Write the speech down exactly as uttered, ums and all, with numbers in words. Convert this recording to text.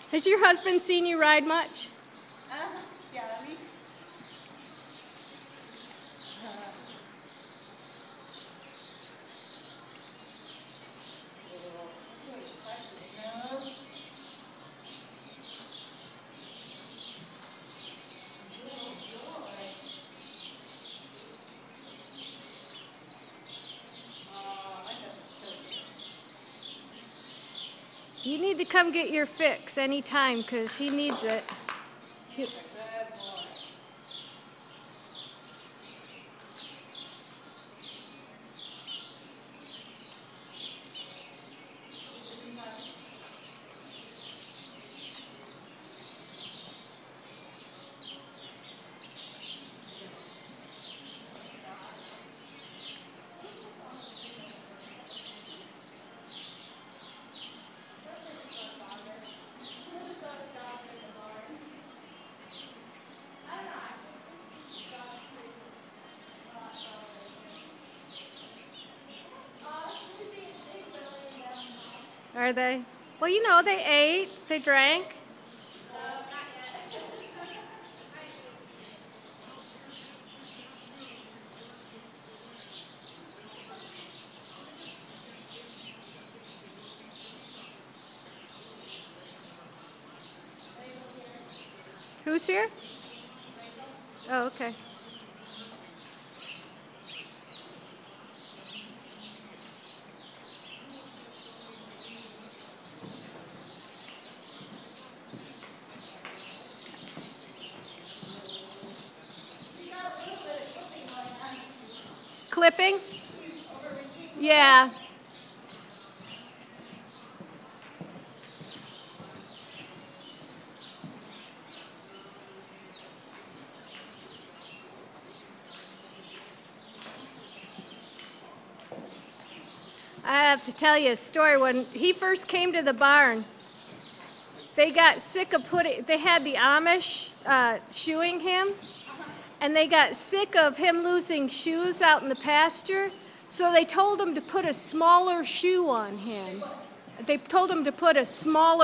Has your husband seen you ride much? Uh, yeah, I mean, uh, You need to come get your fix anytime because he needs it. He, Are they? Well, you know, they ate, they drank. Who's here? Oh, okay. Clipping? Yeah. I have to tell you a story. When he first came to the barn, they got sick of putting, they had the Amish uh, shoeing him, and they got sick of him losing shoes out in the pasture, so they told him to put a smaller shoe on him. They told him to put a smaller